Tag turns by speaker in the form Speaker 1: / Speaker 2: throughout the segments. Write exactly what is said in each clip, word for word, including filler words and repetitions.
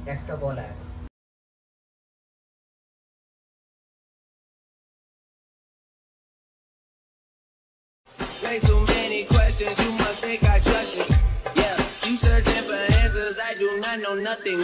Speaker 1: Extra call आया था।
Speaker 2: Way too many questions, you must think I trust you. Yeah, you searching for answers, I do not know nothing.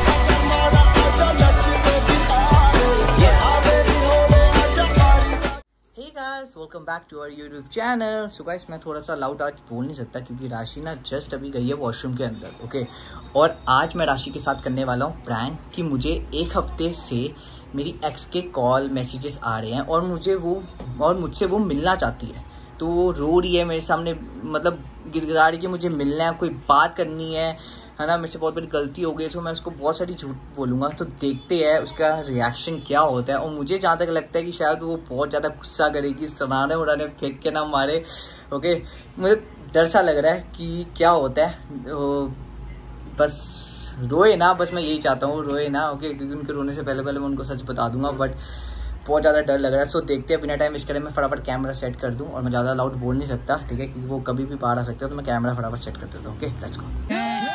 Speaker 1: Hey guys, welcome back to our YouTube channel. So guys, मैं थोड़ा सा loud आज बोल नहीं सकता क्योंकि राशि ना जस्ट अभी गई है वॉशरूम के अंदर, ओके। और आज मैं राशि के साथ करने वाला हूँ प्रैंक कि मुझे एक हफ्ते से मेरी एक्स के कॉल मैसेजेस आ रहे हैं और मुझे वो और मुझसे वो मिलना चाहती है। तो वो रो रही है मेरे सामने, मतलब गिड़गिड़ा रही कि मुझे मिलना है, कोई बात करनी है, है ना। मेरे से बहुत बड़ी गलती हो गई तो मैं उसको बहुत सारी झूठ बोलूँगा। तो देखते हैं उसका रिएक्शन क्या होता है। और मुझे जहाँ तक लगता है कि शायद वो बहुत ज़्यादा गुस्सा करेगी, सनाने उड़ाने फेंक के ना मारे, ओके। मुझे डर सा लग रहा है कि क्या होता है। तो बस रोए ना, बस मैं यही चाहता हूँ, रोए ना, ओके। क्योंकि उनके रोने से पहले पहले मैं उनको सच बता दूंगा, बट बहुत ज़्यादा डर लग रहा है। सो देखते हैं, बिना टाइम वेस्ट करे मैं फटाफट कैमरा सेट कर दूं। और मैं ज़्यादा लाउड बोल नहीं सकता, ठीक है, क्योंकि वो कभी भी बाहर आ सकते हो। तो मैं कैमरा फटाफट सेट कर देता हूँ, ओके। Let's go.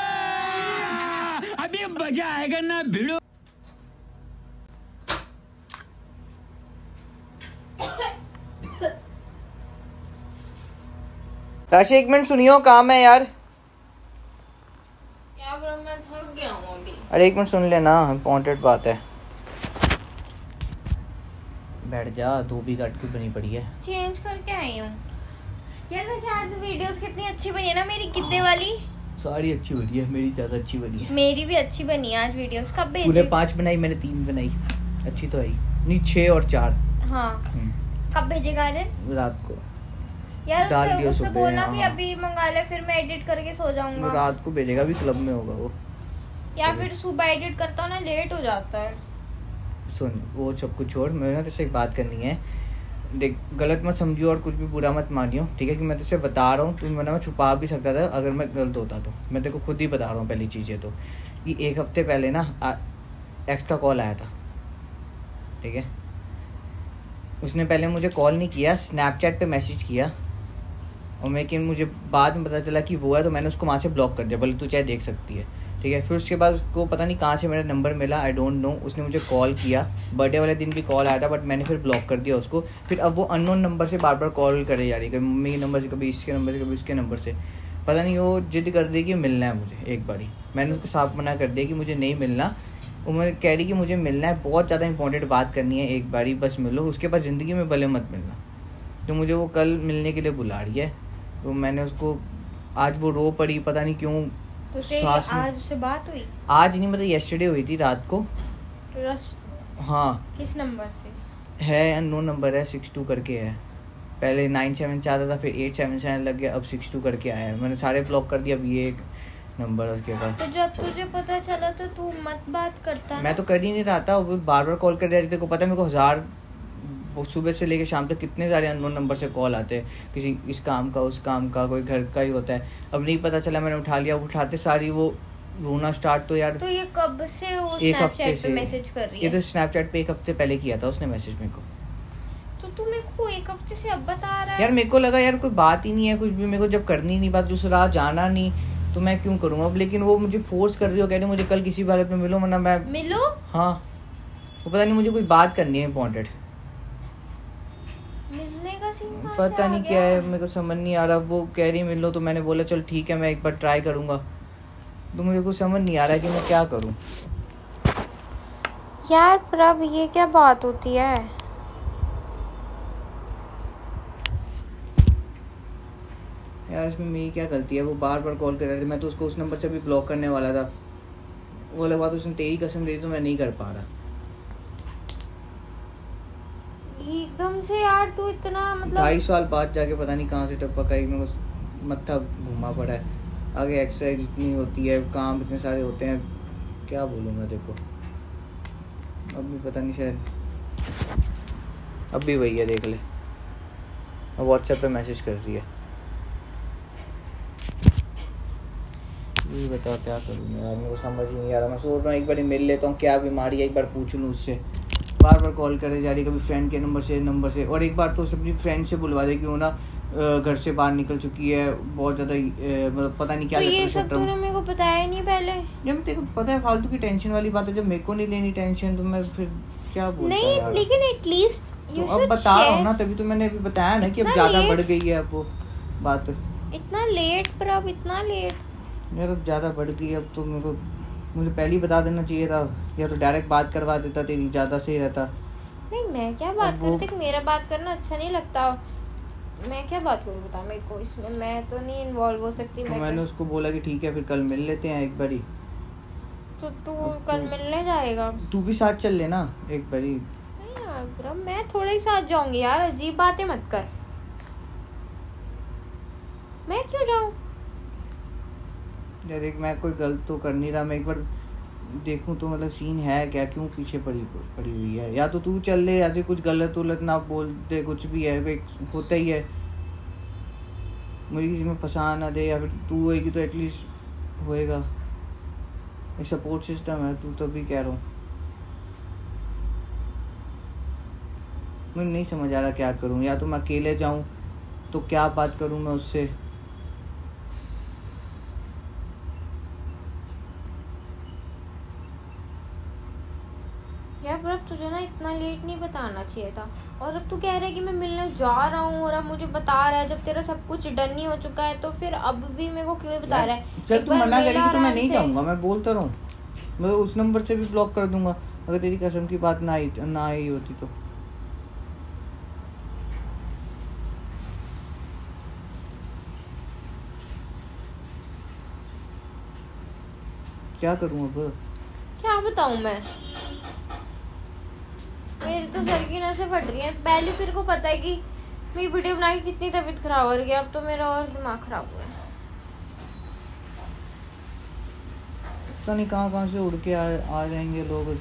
Speaker 3: अभी मजा आएगा ना भिड़ो।
Speaker 1: राशि एक मिनट सुनियो, काम है यार।
Speaker 4: क्या बोला, मैं थक गया हूँ अभी।
Speaker 1: अरे एक मिनट सुन लेना, इम्पोर्टेंट बात है। बैठ जा, धोबी काट की बनी पड़ी है।
Speaker 4: चेंज करके आई हूँ यार। वैसे आज वीडियोस कितनी अच्छी बनी है ना मेरी, कितने वाली।
Speaker 1: सारी अच्छी बनी है, मेरी ज्यादा अच्छी बनी है।
Speaker 4: मेरी भी अच्छी बनी है आज वीडियोस। कब भेजी?
Speaker 1: तूने पांच बनाई, मैंने तीन बनाई। अच्छी तो आई नहीं, छह और चार।
Speaker 4: हाँ, कब भेजेगा आज?
Speaker 1: रात को
Speaker 4: यार।
Speaker 1: डाल
Speaker 4: उससे,
Speaker 1: दियो
Speaker 4: उससे
Speaker 1: सुबह,
Speaker 4: बोलना
Speaker 1: हाँ।
Speaker 4: कि अभी मंगा ले, फिर मैं एडिट करके सो जाऊंगा।
Speaker 1: रात को भेजेगा, भी क्लब में होगा वो।
Speaker 4: यार फिर सुबह एडिट करता हूँ ना, लेट हो जाता है।
Speaker 1: सुन, वो सब कुछ छोड़, मेरे ना तेरे एक बात करनी है। देख, गलत मत समझियो और कुछ भी बुरा मत मानियो, ठीक है। कि मैं तुझसे बता रहा हूँ, तुम वरना मैं छुपा भी सकता था अगर मैं गलत होता तो। मैं तेरे को खुद ही बता रहा हूँ पहली चीज़ है तो कि एक हफ्ते पहले ना एक्स्ट्रा कॉल आया था, ठीक है। उसने पहले मुझे कॉल नहीं किया, स्नैपचैट पे मैसेज किया। और लेकिन मुझे बाद में पता चला कि वो है, तो मैंने उसको वहाँ से ब्लॉक कर दिया, भले तू चाहे देख सकती है, ठीक है। फिर उसके बाद उसको पता नहीं कहाँ से मेरा नंबर मिला, आई डोंट नो। उसने मुझे कॉल किया, बर्थडे वाले दिन भी कॉल आया था, बट मैंने फिर ब्लॉक कर दिया उसको। फिर अब वो अननोन नंबर से बार बार कॉल करे जा रही है, कभी मम्मी के नंबर से, कभी इसके नंबर से, कभी उसके नंबर से। पता नहीं वो जिद कर रही कि मिलना है मुझे एक बारी। मैंने उसको साफ मना कर दिया कि मुझे नहीं मिलना। वो मैं कह रही कि मुझे मिलना है, बहुत ज़्यादा इंपॉर्टेंट बात करनी है, एक बारी बस मिलो, उसके बाद ज़िंदगी में भले मत मिलना। तो मुझे वो कल मिलने के लिए बुला रही है। तो मैंने उसको, आज वो रो पड़ी, पता नहीं क्यों।
Speaker 4: तो आज उससे बात हुई? आज
Speaker 1: नहीं, मतलब येस्टरडे हुई थी रात को। हाँ।
Speaker 4: किस नंबर से
Speaker 1: है? अननोन नंबर है, सिक्स टू करके है। पहले नाइन सेवन से आता था, फिर एट सेवन से आने लग गया, अब सिक्स टू करके आया है। मैंने सारे ब्लॉक कर दिया, अब ये एक नंबर है उसके पास।
Speaker 4: तो जब तुझे पता चला तो तू मत बात करता।
Speaker 1: मैं तो कर ही नहीं रहा था, वो बार बार कॉल कर रही थी। को पता है मेरे को हजार सुबह से लेकर शाम तक कितने सारे अननोन नंबर से कॉल आते हैं, किसी इस काम का, उस काम का, कोई घर का ही होता है। अब नहीं पता चला, मैंने उठा लिया। उठाते सारी वो रोना स्टार्ट। तो यार,
Speaker 4: तो ये कब से वो
Speaker 1: एक हफ्ते से
Speaker 4: मैसेज कर रही है?
Speaker 1: ये तो स्नैपचैट पे एक हफ्ते पहले किया था उसने मैसेज मेरे को।
Speaker 4: तो तू मेरे को एक हफ्ते से अब बता रहा है?
Speaker 1: यार मेरे को लगा यार कोई बात ही नहीं है, कुछ भी मेरे को जब करनी नहीं बात, दूसरा राह जाना नहीं, तो मैं क्यों करूँगा अब। लेकिन वो मुझे फोर्स कर रही हो, कह रही मुझे कल किसी बारे पे मिलो, वरना मैं
Speaker 4: मिलो।
Speaker 1: हाँ, वो पता नहीं मुझे कोई बात करनी है इम्पोर्टेंट।
Speaker 4: मिलने का सीन
Speaker 1: पता नहीं क्या है, मेरे को समझ नहीं आ रहा। वो कह रही मिल लो, तो मैंने बोला चल ठीक है, मैं एक बार ट्राई करूंगा। तो मुझे कुछ समझ नहीं आ रहा है कि मैं क्या करूं।
Speaker 4: यार प्रभ, ये क्या बात होती है?
Speaker 1: यार इसमें मेरी क्या गलती है? वो बार बार कॉल कर रहे थे, मैं तो उसको उस नंबर से भी ब्लॉक करने वाला था। वो लगा तो उसने तेरी कसम दी, तो मैं नहीं कर पा रहा
Speaker 4: एकदम से। यार तू इतना, मतलब
Speaker 1: ढाई साल बाद जाके पता नहीं कहाँ से टपका, एक मेरे को मत्था घूमा पड़ा है। आगे एक्सरसाइज इतनी होती है, काम इतने सारे होते हैं, क्या बोलूँ मैं। देखो अब भी पता नहीं, शायद अब भी वही है, देख ले। अब व्हाट्सएप पे मैसेज कर रही है। ये बता क्या करूँ मैं यार, मेरे को समझ ही नहीं आ रहा। मैं सोच रहा हूँ एक बार मिल लेता हूँ, क्या बीमारी है, एक बार पूछ लूँ उससे। बार बार कॉल करे जा रही, कभी फ्रेंड के नंबर से नंबर से और एक बार तो उसे अपनी फ्रेंड से बुलवा दे, क्यों ना घर से बाहर निकल चुकी है, बहुत ज्यादा मतलब पता नहीं क्या
Speaker 4: तो ये
Speaker 1: लेटर
Speaker 4: सब
Speaker 1: शेटर।
Speaker 4: तूने मेरे को बताया नहीं पहले।
Speaker 1: जब तेरे को पता है फालतू की टेंशन वाली बात है, जब मेरे को नहीं लेनी टेंशन तो मैं फिर क्या बोलता
Speaker 4: नहीं
Speaker 1: यार।
Speaker 4: लेकिन एटलीस्ट
Speaker 1: तो अब बता रहा हूँ ना, तभी तो मैंने अभी बताया ना कि अब ज्यादा बढ़ गई है अब वो बात।
Speaker 4: इतना लेट पर अब इतना लेट
Speaker 1: यार अब ज्यादा बढ़ गई है, अब तो मेरे को मुझे पहले ही बता देना चाहिए था, या तो डायरेक्ट बात करवा देता तेरी, ज्यादा सही रहता।
Speaker 4: नहीं मैं क्या बात
Speaker 1: वो-
Speaker 4: करती, मेरा बात करना अच्छा नहीं लगता। मैं क्या बात करूँ बता मेरे को, इसमें मैं तो नहीं इन्वॉल्व हो सकती।
Speaker 1: तो
Speaker 4: मैं
Speaker 1: मैंने उसको बोला कि ठीक है फिर कल मिल लेते हैं एक बारी।
Speaker 4: तो तू
Speaker 1: अब
Speaker 4: कल
Speaker 1: तू-
Speaker 4: मिलने जाएगा?
Speaker 1: तू भी साथ चल लेना एक बारी।
Speaker 4: नहीं यार ब्रह्म, मैं थोड़े ही साथ जाऊंगी यार, अजीब बातें मत कर। मैं क्यों जाऊं?
Speaker 1: यार देख मैं कोई गलत तो कर नहीं रहा, मैं एक बार देखूं तो मतलब सीन है क्या, क्यों पीछे पड़ी पड़ी हुई है। या तो तू चल ले, या फिर कुछ गलत उलत ना बोल दे, कुछ भी है कोई होता ही है, मुझे किसी में फंसा ना दे, या फिर तू होएगी तो एटलीस्ट होएगा एक सपोर्ट सिस्टम है। तू तभी कह रहा हूँ, मुझे नहीं समझ आ रहा क्या करूँ। या तो मैं अकेले जाऊँ तो क्या बात करूँ मैं उससे।
Speaker 4: यार ब्रह्म तुझे ना इतना लेट नहीं बताना चाहिए था। और अब तू कह रहा है कि मैं मिलने जा रहा हूँ और अब मुझे बता रहा है, जब तेरा सब कुछ डन नहीं हो चुका है तो फिर अब भी मेरे को क्यों बता रहा है?
Speaker 1: चल
Speaker 4: एक
Speaker 1: तू
Speaker 4: बार
Speaker 1: मना
Speaker 4: मिल
Speaker 1: करेगी तो मैं
Speaker 4: आराम
Speaker 1: नहीं
Speaker 4: से।
Speaker 1: जाऊंगा, मैं बोलता रहूँ, मैं उस नंबर से भी ब्लॉक कर दूंगा अगर तेरी कसम की बात ना आई ना आई होती तो। क्या करूँ अब?
Speaker 4: क्या बताऊं मैं? मेरी तो सर की नसें फट रही हैं। पहले तेरे को पता है कि मेरी वीडियो बना के कितनी तबीयत खराब हो रही है, अब तो मेरा और दिमाग खराब हुआ है।
Speaker 1: पता नहीं कहाँ कहाँ से उड़ के आ, आ जाएंगे लोग।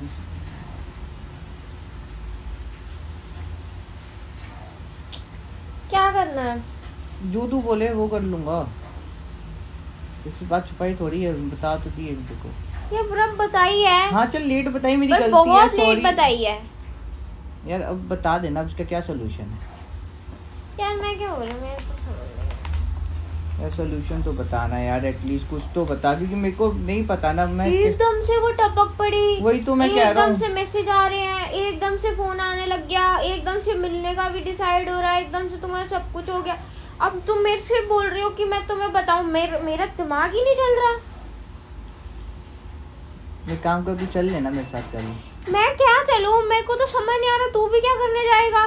Speaker 4: क्या करना है?
Speaker 1: जो तू बोले वो कर लूंगा, इससे बात छुपाई थोड़ी है, बता तो दी है मेरे को।
Speaker 4: ये ब्रह्म बताई है,
Speaker 1: हाँ चल लेट बताई, मेरी
Speaker 4: पर
Speaker 1: गलती है,
Speaker 4: बहुत लेट
Speaker 1: सॉरी
Speaker 4: बताई है।
Speaker 1: यार। अब बता देना अब इसका क्या सोल्यूशन है
Speaker 4: यार मैं क्या हो रही हूँ, मेरे को समझ नहीं आ रहा।
Speaker 1: यार। सोल्यूशन तो बताना यार, एटलीस्ट कुछ तो बता, क्योंकि मेरे को नहीं पता ना। मैं
Speaker 4: एकदम से वो टपक पड़ी,
Speaker 1: वही तो मैं कह रहा हूँ।
Speaker 4: एकदम से मैसेज आ रहे हैं, एकदम से फोन आने लग गया, एकदम से मिलने का भी डिसाइड हो रहा है, एकदम से तुम्हारा सब कुछ हो गया। अब तुम मेरे से बोल रहे हो कि मैं तुम्हें बताऊं, मेर, मेरा दिमाग ही नहीं चल रहा।
Speaker 1: मैं काम कर, तू चल लेना मेरे साथ कल।
Speaker 4: मैं क्या चलूं, मेरे को तो समझ नहीं आ रहा तू भी क्या करने जाएगा।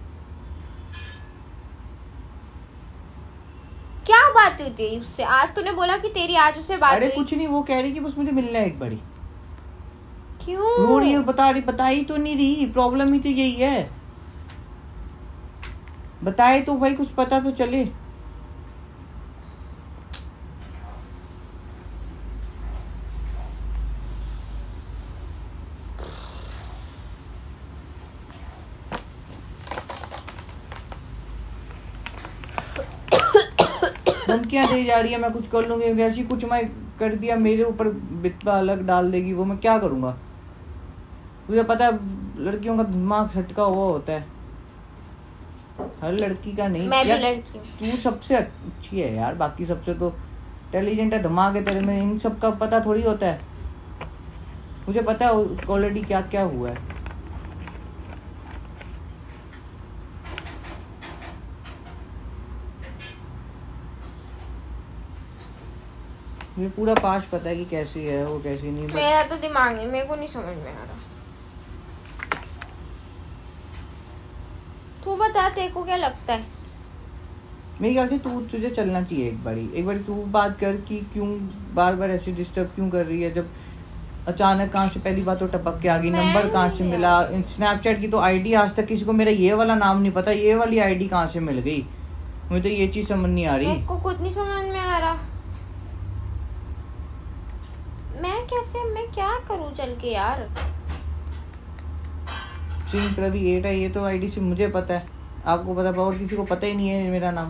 Speaker 4: क्या बात हुई थी उससे आज? तूने बोला कि तेरी आज उससे बात
Speaker 1: अरे
Speaker 4: हुई।
Speaker 1: कुछ नहीं, वो कह रही कि बस मुझे मिलना है एक बारी।
Speaker 4: क्यों
Speaker 1: रो रही है, बता रही, बताई तो नहीं रही, प्रॉब्लम ही तो यही है। बताए तो भाई कुछ पता तो चले। धमकियां दे जा रही है, मैं कुछ कर लूंगी, ऐसी कुछ मैं कर दिया मेरे ऊपर बितवा अलग डाल देगी, वो मैं क्या करूंगा। मुझे पता है लड़कियों का दिमाग झटका हुआ होता है, हर लड़की का नहीं।
Speaker 4: मैं भी
Speaker 1: यार,
Speaker 4: लड़की हूँ।
Speaker 1: तू सबसे अच्छी है यार, बाकी सबसे तो इंटेलिजेंट है, दिमाग है तेरे में, इन सब का पता थोड़ी होता है। मुझे पता है ऑलरेडी क्या क्या हुआ है। मुझे पूरा पास पता है कि कैसी है वो, कैसी नहीं।
Speaker 4: मेरा तो दिमाग नहीं, मेरे को नहीं समझ में आ रहा। तू बता तेरे को क्या लगता है?
Speaker 1: मेरे ख्याल से तू तुझे चलना चाहिए एक बारी, एक बारी तू बात कर कि क्यों बार बार ऐसे डिस्टर्ब क्यों कर रही है। जब अचानक कहाँ से पहली बात तो टपक के आ गई,
Speaker 4: मैं
Speaker 1: नंबर कहाँ से
Speaker 4: नहीं
Speaker 1: मिला, स्नैपचैट की तो आईडी आज तक किसी को मेरा ये वाला नाम नहीं पता, ये वाली आईडी कहाँ से मिल गई, मुझे तो ये चीज समझ नहीं आ रही।
Speaker 4: मेरे को खुद नहीं समझ में आ रहा। मैं कैसे, मैं क्या करूं चल के यार।
Speaker 1: सिंह प्रवी एट है, ये तो आईडी से मुझे पता है, आपको पता है, और किसी को पता ही नहीं है मेरा नाम।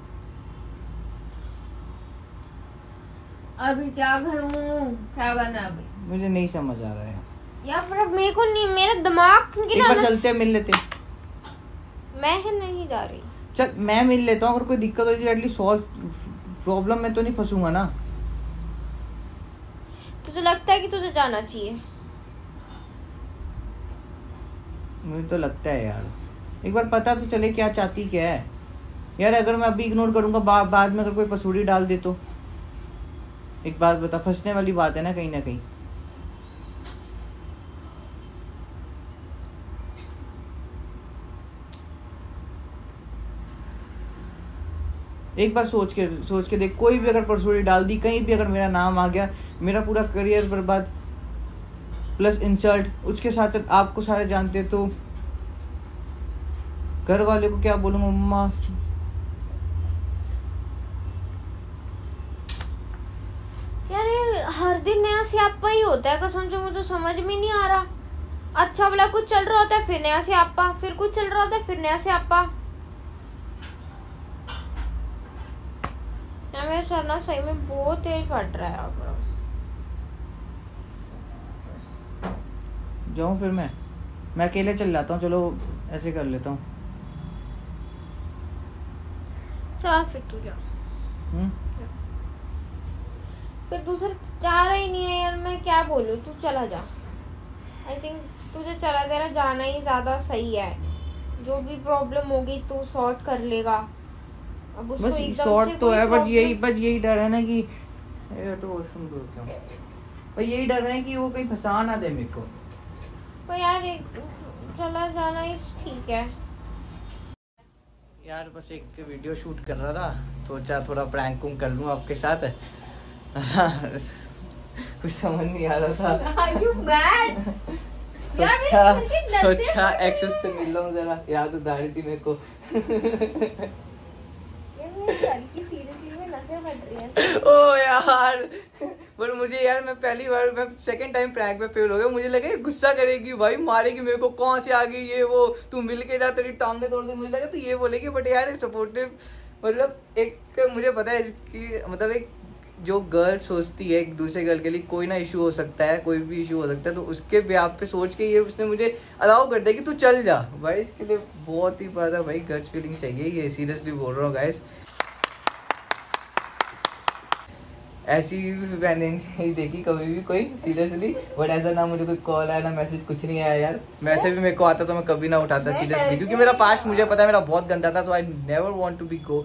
Speaker 4: अभी क्या करूं, क्या करना अभी?
Speaker 1: मुझे नहीं समझ आ रहा है
Speaker 4: यार पर अब मेरे को नहीं, मेरा दिमाग
Speaker 1: एक बार चलते हैं, मिल लेते।
Speaker 4: मैं ही नहीं जा रही।
Speaker 1: चल मैं मिल लेता हूँ, अगर कोई दिक्कत होगी एटलीस्ट सॉल्व, प्रॉब्लम में तो नहीं फंसूंगा ना।
Speaker 4: तुझे लगता है कि तुझे जाना चाहिए?
Speaker 1: मुझे तो लगता है यार, एक बार पता तो चले क्या चाहती क्या है यार। अगर मैं अभी इग्नोर करूंगा, बा, बाद में अगर कोई पसूड़ी डाल दे तो एक बात बता, फंसने वाली बात है ना कहीं ना कहीं। एक बार सोच के सोच के देख, कोई भी अगर पसूड़ी डाल दी, कहीं भी अगर मेरा नाम आ गया, मेरा पूरा करियर बर्बाद प्लस इंसल्ट, उसके साथ साथ आपको सारे जानते तो घर वाले को क्या बोलूंगा, मम्मा।
Speaker 4: यार ये हर दिन नया स्यापा ही होता है, कसम से मुझे समझ में नहीं आ रहा। अच्छा वाला कुछ चल रहा होता है फिर नया स्यापा, फिर कुछ चल रहा होता है फिर नया स्यापा। मेरा सर ना सही में बहुत तेज फट रहा है। अब
Speaker 1: जाऊं फिर मैं मैं अकेले चल जाता हूँ, चलो ऐसे कर लेता हूँ।
Speaker 4: चल फिर तू जा।
Speaker 1: हम्म
Speaker 4: फिर दूसरा जा रहा ही नहीं है यार, मैं क्या बोलूं, तू चला जा। आई थिंक तुझे चला देना जाना ही ज्यादा सही है। जो भी प्रॉब्लम होगी तू सॉर्ट कर लेगा। अब उसको
Speaker 1: बस
Speaker 4: एकदम
Speaker 1: शॉर्ट
Speaker 4: से
Speaker 1: तो
Speaker 4: कोई
Speaker 1: है, बस यही
Speaker 4: problem-
Speaker 1: बस यही डर है ना कि ये तो वॉशरूम दूर क्यों, पर यही डर है कि वो कहीं फंसा ना दे मेरे को।
Speaker 4: पर यार एक चला जाना ही ठीक है
Speaker 1: यार। बस एक वीडियो शूट कर रहा था, सोचा थोड़ा प्रैंक कर लूं आपके साथ। कुछ समझ नहीं आ रहा था।
Speaker 4: Are you mad?
Speaker 1: सोचा सोचा एक्सेस से मिल लूं जरा, याद उधारी थी मेरे को। ओ यार, पर मुझे यार, मैं पहली बार, मैं सेकंड टाइम प्रैंक में फेल हो गया। मुझे लगा गुस्सा करेगी भाई, मारेगी मेरे को, कौन से आ गई ये वो, तू मिल के जा, तेरी टांगे तोड़ दे, मुझे लगा तो ये बोलेगी। बट यार सपोर्टिव, मतलब एक मुझे पता है कि मतलब एक जो गर्ल सोचती है एक दूसरे गर्ल के लिए कोई ना इशू हो सकता है, कोई भी इशू हो सकता है, तो उसके ब्याह पे सोच के ये उसने मुझे अलाउ कर दिया कि तू चल जा भाई। इसके लिए बहुत ही ज्यादा भाई गट्स फीलिंग चाहिए, ये सीरियसली बोल रहा हूँ गाइस। ऐसी मैंने नहीं देखी कभी भी कोई सीरियसली, बट ऐसा ना मुझे कोई कॉल आया ना मैसेज, कुछ नहीं आया यार। वैसे भी मेरे को आता तो मैं कभी ना उठाता सीरियसली, क्योंकि मेरा पास्ट मुझे पता है मेरा बहुत गंदा था, so I never want to be go.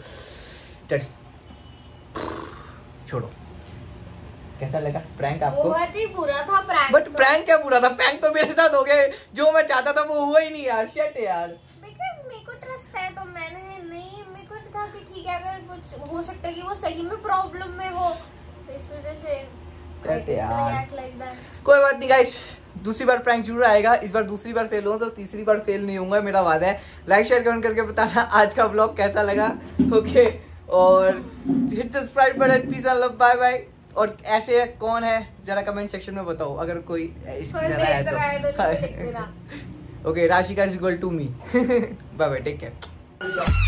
Speaker 1: छोड़ो, कैसा लगा प्रैंक आपको?
Speaker 4: बहुत ही बुरा था प्रैंक।
Speaker 1: बट प्रैंक क्या बुरा था, प्रैंक तो मेरे साथ हो गया, जो मैं चाहता था वो हुआ ही नहीं यार। शिट यार,
Speaker 4: बिकॉज़ मेरे को ट्रस्ट है तो मैंने नहीं, मेरे को था कि ठीक है अगर कुछ हो सकता है कि वो सही में प्रॉब्लम में हो, इस वजह से
Speaker 1: यार
Speaker 4: like that।
Speaker 1: कोई बात नहीं गाइस, दूसरी बार प्रैंक जरूर आएगा। इस बार दूसरी बार फेल हो तो तीसरी बार फेल नहीं होऊंगा, मेरा वादा है। लाइक शेयर कमेंट करके बताना आज का व्लॉग कैसा लगा। ओके, और hit the subscribe button, peace and love, bye bye. और ऐसे कौन है जरा कमेंट सेक्शन में बताओ, अगर कोई इसकी तरह है तो। Okay, Rashika is equal to me. Bye bye, take care.